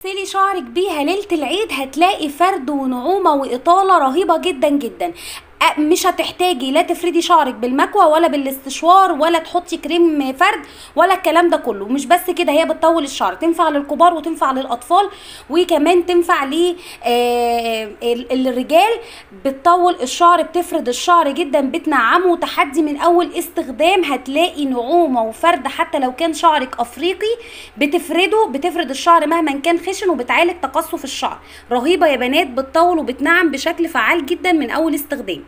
غسلي شعرك بيها ليلة العيد هتلاقي فرد ونعومة وإطالة رهيبة جدا جدا. مش هتحتاجي لا تفردي شعرك بالمكوى ولا بالاستشوار ولا تحطي كريم فرد ولا الكلام ده كله. مش بس كده، هي بتطول الشعر، تنفع للكبار وتنفع للأطفال وكمان تنفع للرجال. بتطول الشعر، بتفرد الشعر جدا، بتنعمه. تحدي من أول استخدام هتلاقي نعومة وفرد، حتى لو كان شعرك أفريقي بتفرد الشعر مهما كان خشن، وبتعالج تقصف الشعر. رهيبة يا بنات، بتطول وبتنعم بشكل فعال جدا من أول استخدام.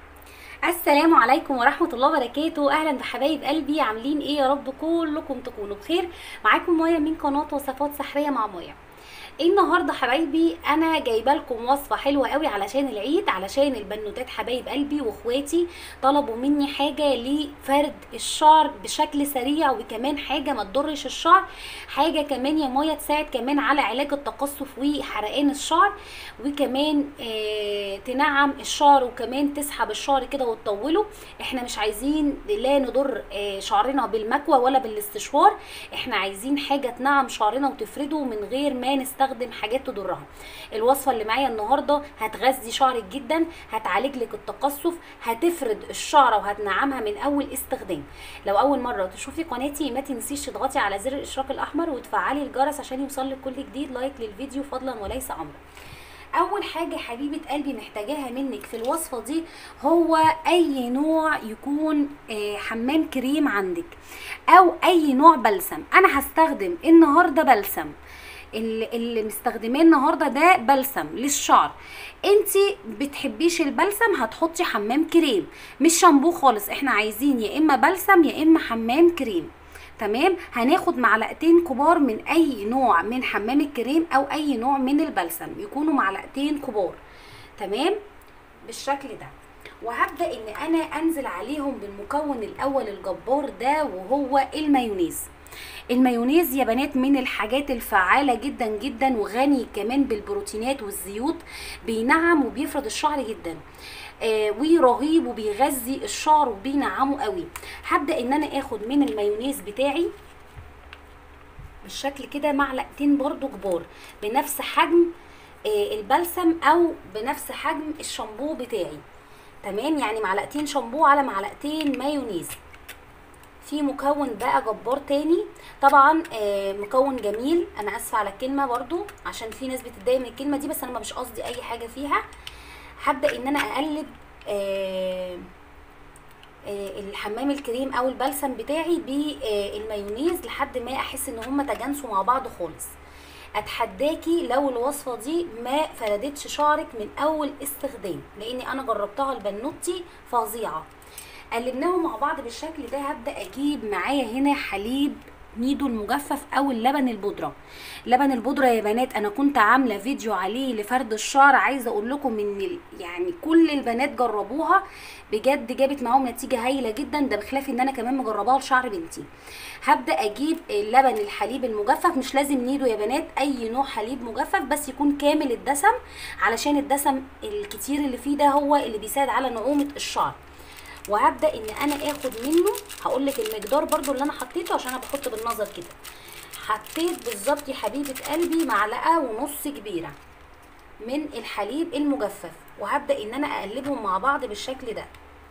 السلام عليكم ورحمة الله وبركاته. اهلا بحبايب قلبي، عاملين ايه؟ يا رب كلكم تكونوا بخير. معاكم مايا من قناة وصفات سحرية مع مايا. النهارده حبايبي انا جايبه لكم وصفه حلوه قوي علشان العيد، علشان البنوتات حبايب قلبي واخواتي طلبوا مني حاجه لفرد الشعر بشكل سريع، وكمان حاجه ما تضرش الشعر، حاجه كمان يا مايا تساعد كمان على علاج التقصف وحرقان الشعر، وكمان تنعم الشعر، وكمان تسحب الشعر كده وتطوله. احنا مش عايزين لا نضر شعرنا بالمكوى ولا بالاستشوار، احنا عايزين حاجه تنعم شعرنا وتفرده من غير ما نستخدم حاجات تضرها. الوصفه اللي معايا النهارده هتغذي شعرك جدا، هتعالج لك التقصف، هتفرد الشعره وهتنعمها من اول استخدام. لو اول مره تشوفي قناتي ما تنسيش تضغطي على زر الاشتراك الاحمر وتفعلي الجرس عشان يوصلك كل جديد. لايك للفيديو فضلا وليس امرا. اول حاجه حبيبه قلبي محتاجاها منك في الوصفه دي هو اي نوع يكون حمام كريم عندك، او اي نوع بلسم. انا هستخدم النهارده بلسم، اللي مستخدماه النهارده ده بلسم للشعر. انتي بتحبيش البلسم هتحطي حمام كريم، مش شامبو خالص. احنا عايزين يا اما بلسم يا اما حمام كريم. تمام. هناخد معلقتين كبار من اي نوع من حمام الكريم او اي نوع من البلسم، يكونوا معلقتين كبار. تمام بالشكل ده. وهبدا ان انا انزل عليهم بالمكون الاول الجبار ده وهو المايونيز. المايونيز يا بنات من الحاجات الفعالة جدا جدا، وغني كمان بالبروتينات والزيوت، بينعم وبيفرد الشعر جدا، ورهيب وبيغذي الشعر وبينعمه قوي. هبدأ ان انا اخد من المايونيز بتاعي بالشكل كده معلقتين برضو كبار، بنفس حجم البلسم او بنفس حجم الشامبو بتاعي. تمام، يعني معلقتين شامبو على معلقتين مايونيز. في مكون بقى جبار تاني طبعا، مكون جميل، انا اسفه على الكلمه برضو عشان في ناس بتتضايق من الكلمه دي، بس انا مش قصدي اي حاجه فيها. هبدا ان انا اقلب الحمام الكريم او البلسم بتاعي بالمايونيز لحد ما احس ان هما تجانسوا مع بعض خالص. اتحداكي لو الوصفه دي ما فردتش شعرك من اول استخدام، لاني انا جربتها لبنوتي فظيعه. قلبناهم مع بعض بالشكل ده. هبدا اجيب معايا هنا حليب نيدو المجفف او اللبن البودره. لبن البودره يا بنات انا كنت عامله فيديو عليه لفرد الشعر، عايزه اقول لكم ان يعني كل البنات جربوها بجد، جابت معاهم نتيجه هايله جدا، ده بخلاف ان انا كمان مجرباها لشعر بنتي. هبدا اجيب اللبن الحليب المجفف، مش لازم نيدو يا بنات، اي نوع حليب مجفف بس يكون كامل الدسم، علشان الدسم الكتير اللي فيه ده هو اللي بيساعد على نعومه الشعر. وهبدا ان انا اخد منه، هقول لك المقدار برضو اللي انا حطيته عشان انا بحط بالنظر كده. حطيت بالظبط يا حبيبه قلبي معلقه ونص كبيره من الحليب المجفف، وهبدا ان انا اقلبهم مع بعض بالشكل ده.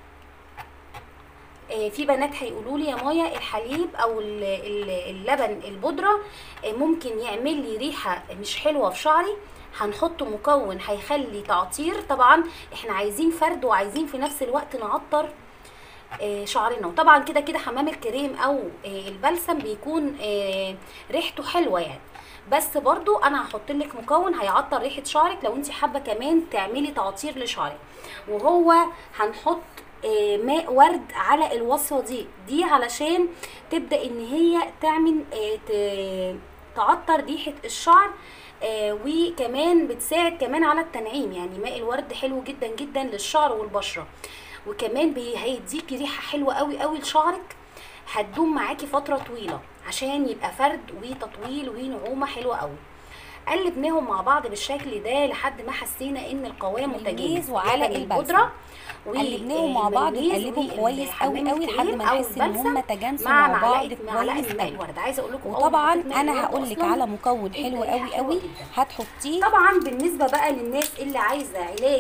في بنات هيقولوا لي يا مايا الحليب او اللبن البودره ممكن يعمل لي ريحه مش حلوه في شعري، هنحط مكون هيخلي تعطير. طبعا احنا عايزين فرد وعايزين في نفس الوقت نعطر شعرنا، وطبعا كده كده حمام الكريم او البلسم بيكون ريحته حلوه يعني، بس برضو انا هحط لك مكون هيعطر ريحه شعرك لو انت حابه كمان تعملي تعطير لشعرك. وهو هنحط ماء ورد على الوصفه دي علشان تبدا ان هي تعمل تعطر ريحه الشعر، وكمان بتساعد كمان على التنعيم. يعني ماء الورد حلو جدا جدا للشعر والبشره، وكمان هيديكي ريحه حلوه قوي قوي لشعرك، هتدوم معاكي فتره طويله عشان يبقى فرد وتطويل ونعومه حلوه قوي. قلبناهم مع بعض بالشكل ده لحد ما حسينا ان القوام متجانس وعلى البودره، قلبناهم مع بعض، نقلبهم كويس قوي قوي لحد ما نحس ان هم تجانسوا مع بعض كويس قوي. عايزه اقول لكم وطبعا انا هقول لك على مكون حلو قوي قوي هتحطيه. طبعا بالنسبه بقى للناس اللي عايزه علاج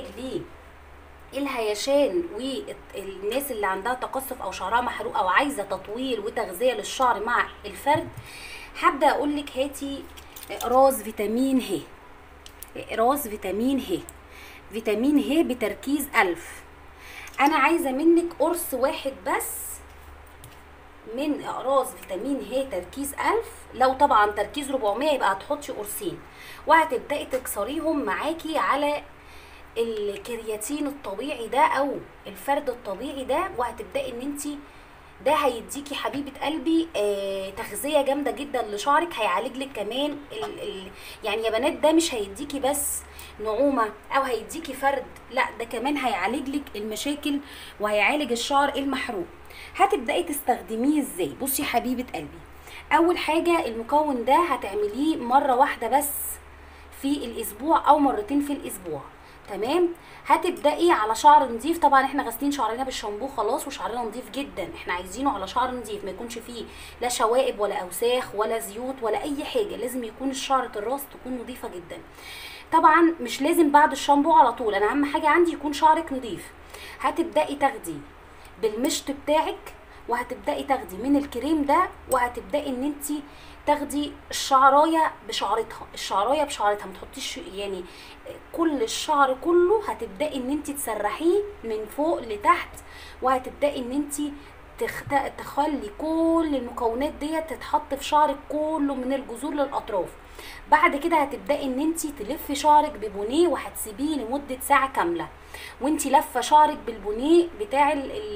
الهيشان والناس اللي عندها تقصف او شعرها محروق او عايزه تطويل وتغذيه للشعر مع الفرد، هبدا اقول لك هاتي راس فيتامين ه. راس فيتامين ه، فيتامين ه بتركيز 1000. انا عايزه منك قرص واحد بس من اقراص فيتامين ه تركيز 1000. لو طبعا تركيز 400 يبقى هتحطي قرصين، وهتبداي تكسريهم معاكي على الكرياتين الطبيعي ده او الفرد الطبيعي ده، وهتبداي ان انت ده هيديكي حبيبه قلبي تغذيه جامده جدا لشعرك، هيعالج لك كمان يعني يا بنات ده مش هيديكي بس نعومه او هيديكي فرد، لا ده كمان هيعالج لك المشاكل وهيعالج الشعر المحروق. هتبداي تستخدميه ازاي؟ بصي يا حبيبه قلبي، اول حاجه المكون ده هتعمليه مره واحده بس في الاسبوع او مرتين في الاسبوع، تمام؟ هتبداي على شعر نظيف، طبعا احنا غاسلين شعرنا بالشامبو خلاص وشعرنا نظيف جدا، احنا عايزينه على شعر نظيف ما يكونش فيه لا شوائب ولا اوساخ ولا زيوت ولا اي حاجه، لازم يكون الشعر الراس تكون نظيفه جدا. طبعا مش لازم بعد الشامبو على طول، انا اهم حاجه عندي يكون شعرك نظيف. هتبداي تاخدي بالمشط بتاعك وهتبداي تاخدي من الكريم ده، وهتبداي ان انت تاخدي الشعرايه بشعرتها، الشعرايه بشعرتها، ما تحطيش يعني كل الشعر كله، هتبداي ان انت تسرحيه من فوق لتحت، وهتبداي ان انت تخلي كل المكونات ديت تتحط في شعرك كله من الجذور للاطراف. بعد كده هتبداي ان انت تلفي شعرك ببونيه وهتسيبيه لمده ساعه كامله، وانت لفه شعرك بالبونيه بتاع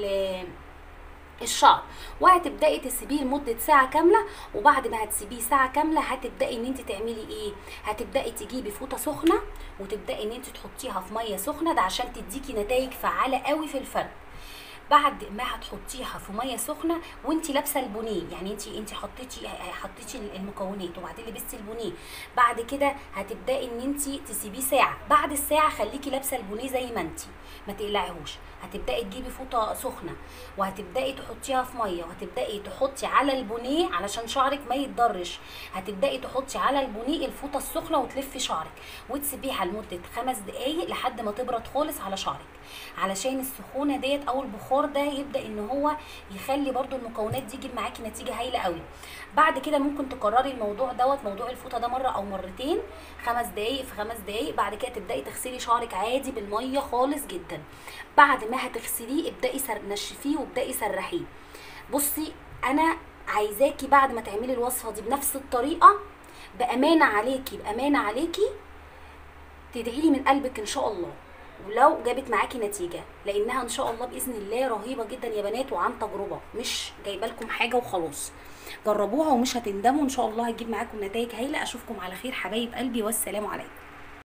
الشعر، وهتبداي تسيبيه لمده ساعه كامله. وبعد ما هتسيبيه ساعه كامله هتبداي ان انت تعملي ايه؟ هتبداي تجيبي فوطه سخنه وتبداي ان انت تحطيها في ميه سخنه، ده عشان تديكي نتائج فعاله قوي في الفرد. بعد ما هتحطيها في ميه سخنه وانت لابسه البونيه، يعني انت حطيتي المكونات وبعدين لبستي البونيه، بعد كده هتبداي ان انت تسيبيه ساعه، بعد الساعه خليكي لابسه البونيه زي ما انت، ما تقلعيهوش. هتبداي تجيبي فوطه سخنه وهتبداي تحطيها في ميه، وهتبداي تحطي على البونيه علشان شعرك ما يتضرش، هتبداي تحطي على البونيه الفوطه السخنه وتلفي شعرك وتسيبيها لمده 5 دقايق لحد ما تبرد خالص على شعرك، علشان السخونه ديت او البخار ده يبدا ان هو يخلي برده المكونات دي تجيب معاكي نتيجه هايله قوي. بعد كده ممكن تكرري الموضوع دوت، موضوع الفوطه ده مره او مرتين، 5 دقايق في 5 دقايق. بعد كده تبداي تغسلي شعرك عادي بالميه خالص جدا. بعد ما هتغسليه ابداي نشفيه وابداي سرحيه. بصي انا عايزاكي بعد ما تعملي الوصفه دي بنفس الطريقه، بامانه عليكي تدعي لي من قلبك ان شاء الله، ولو جابت معاكي نتيجه، لانها ان شاء الله باذن الله رهيبه جدا يا بنات، وعن تجربه مش جايبه لكم حاجه وخلاص. جربوها ومش هتندموا ان شاء الله، هتجيب معاكم نتائج هايله. اشوفكم على خير حبايب قلبي، والسلام عليكم.